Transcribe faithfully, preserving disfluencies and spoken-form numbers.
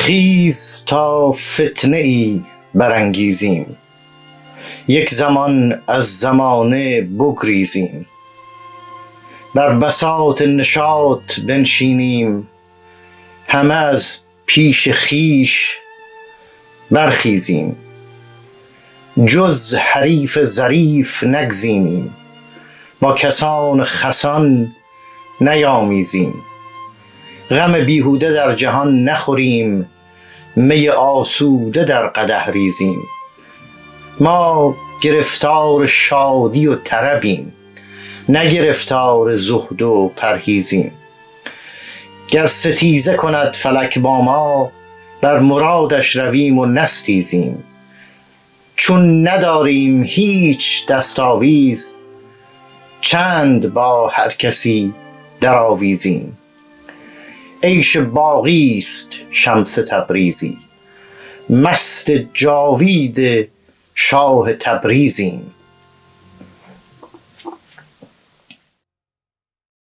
خیز تا فتنه ای برانگیزیم، یک زمان از زمانه بگریزیم. بر بساط نشاط بنشینیم، همه از پیش خویش برخیزیم. جز حریف ظریف نگزینیم، با کسان خسان نیامیزیم. غم بیهوده در جهان نخوریم، می آسوده در قدح ریزیم. ما گرفتار شادی و طربیم، نه گرفتار زهد و پرهیزیم. گر ستیزه کند فلک با ما، بر مرادش رویم و نستیزیم. چون نداریم هیچ دستاویز، چند با هر کسی درآویزیم. عیش باقی است شمس تبریزی، مست جاوید شاه تبریزیم.